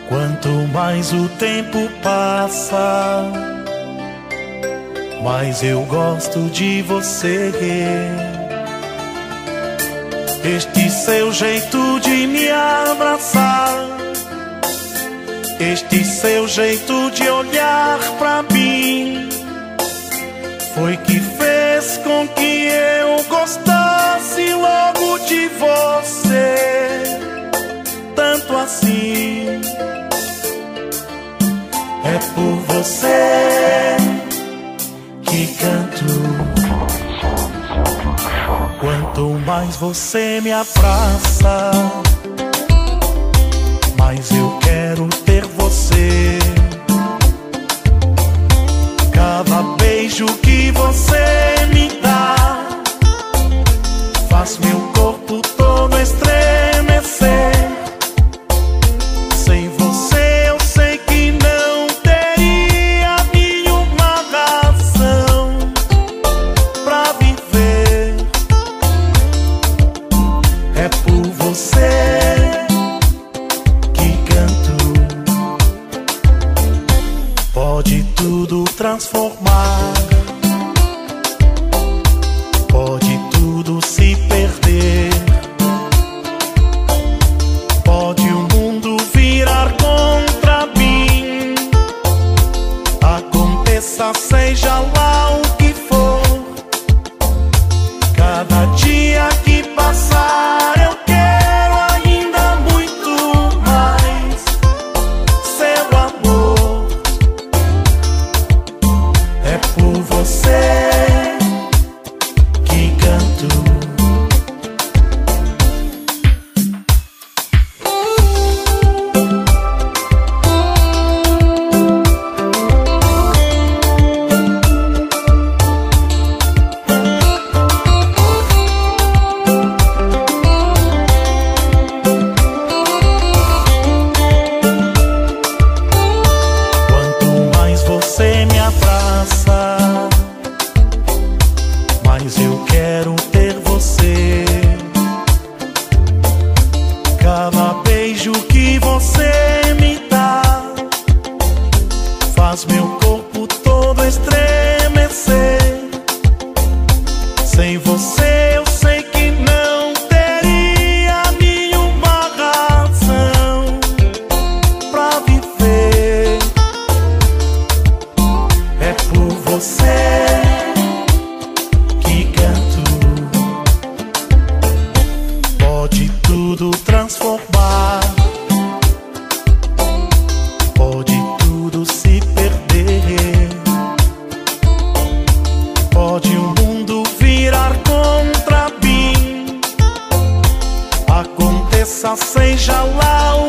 Quanto mais o tempo passa, mais eu gosto de você. Este seu jeito de me abraçar, este seu jeito de olhar pra mim, foi que fez com que eu gostasse logo de você. Tanto assim, é por você que canto. Quanto mais você me abraça, mais eu quero ter você. Cada beijo que você me dá faz meu corpo todo estremecer. Sem você eu sei que não teria nenhuma razão pra viver. É por você que canto. Pode tudo transformar, pode tudo se perder, pode o mundo virar contra mim. Aconteça, seja lá o que for, cada dia que passar eu quero ainda muito mais seu amor. É por você que canto. Quanto mais você me abraça, mais eu quero ter você. Cada beijo que você me dá faz meu corpo todo estremecer. Sem você eu sei que não teria nenhuma razão pra viver. É por você que canto. Pode tudo transformar, pode tudo se perder, pode o mundo virar contra mim. Aconteça, seja lá o